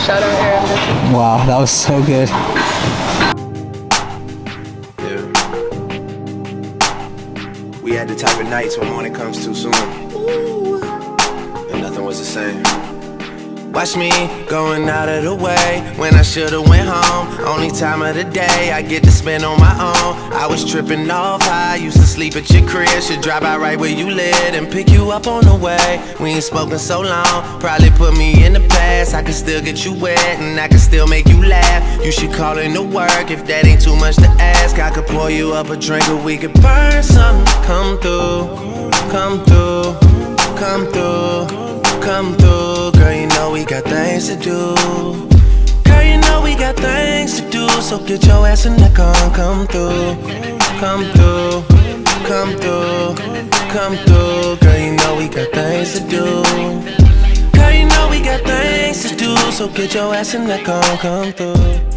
Shout out Aaron. Wow, that was so good. Yeah. We had the type of nights when morning comes too soon. And nothing was the same. Watch me going out of the way when I should've went home. Only time of the day I get to spend on my own. I was tripping off high, used to sleep at your crib. Should drive by right where you live and pick you up on the way. We ain't spoken so long, probably put me in the past. I can still get you wet and I can still make you laugh. You should call in to work if that ain't too much to ask. I could pour you up a drink or we could burn something. Come through, come through, come through, come through. Girl, you know we got things to do. Girl, you know we got things to do. So get your ass in the car and come through. Come through, come through, come through. Girl, you know we got things to do. Girl, you know we got things to do. So get your ass in the car and come through.